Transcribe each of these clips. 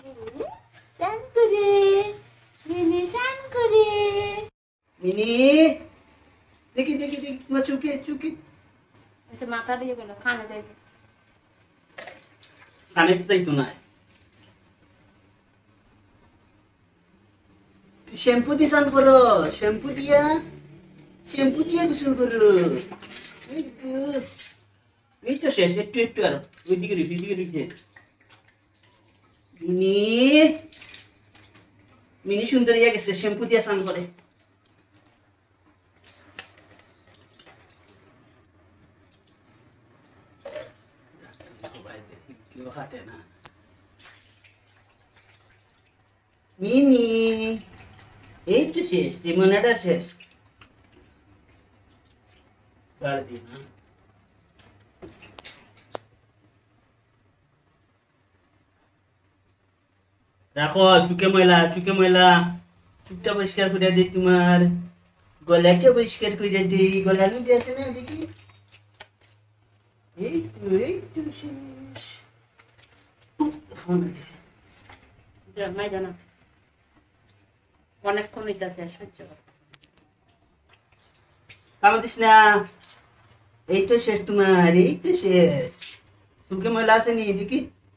চান করে মিনি চান করে মিনি দেখি দেখি দেখি তোমার চোখে চোখে আচ্ছা মাথা দিয়ে গেল খানা যাই কানে তো যাইতো না শ্যাম্পু দিয়ে স্নান করো শ্যাম্পু দিয়ে গোসল করো এই good. এই তো শেষ একটু একটু আর ওইদিকে রেখে মিনি মিনি সুন্দর ইয়ে গেছে শ্যাম্পু দিয়ে স্নান করে হাঁটে না মিনি এই তো শেষ জীবনটা শেষ রাখো চুকে ময়লা চুপটা পরিষ্কার করে দিই তোমার গলাকে পরিষ্কার করে দিই গলার মধ্যে আছে না দেখি এই তো শেষ ফোন দিছে জন্মাই জানা অনেকক্ষণ ইচ্ছা সহ্য কাম দিস না এই তো শেষ তোমার এই তো শেষ চুকে ময়লা আছে নি দেখি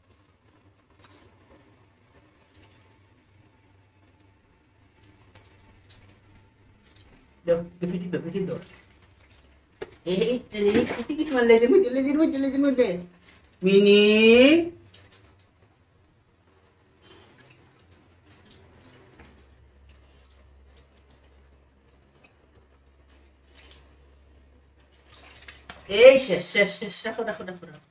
ফিটি দাও এই তো এই ফিটি কি তোমার লেজের মধ্যে মিনি এই শেষ রাখো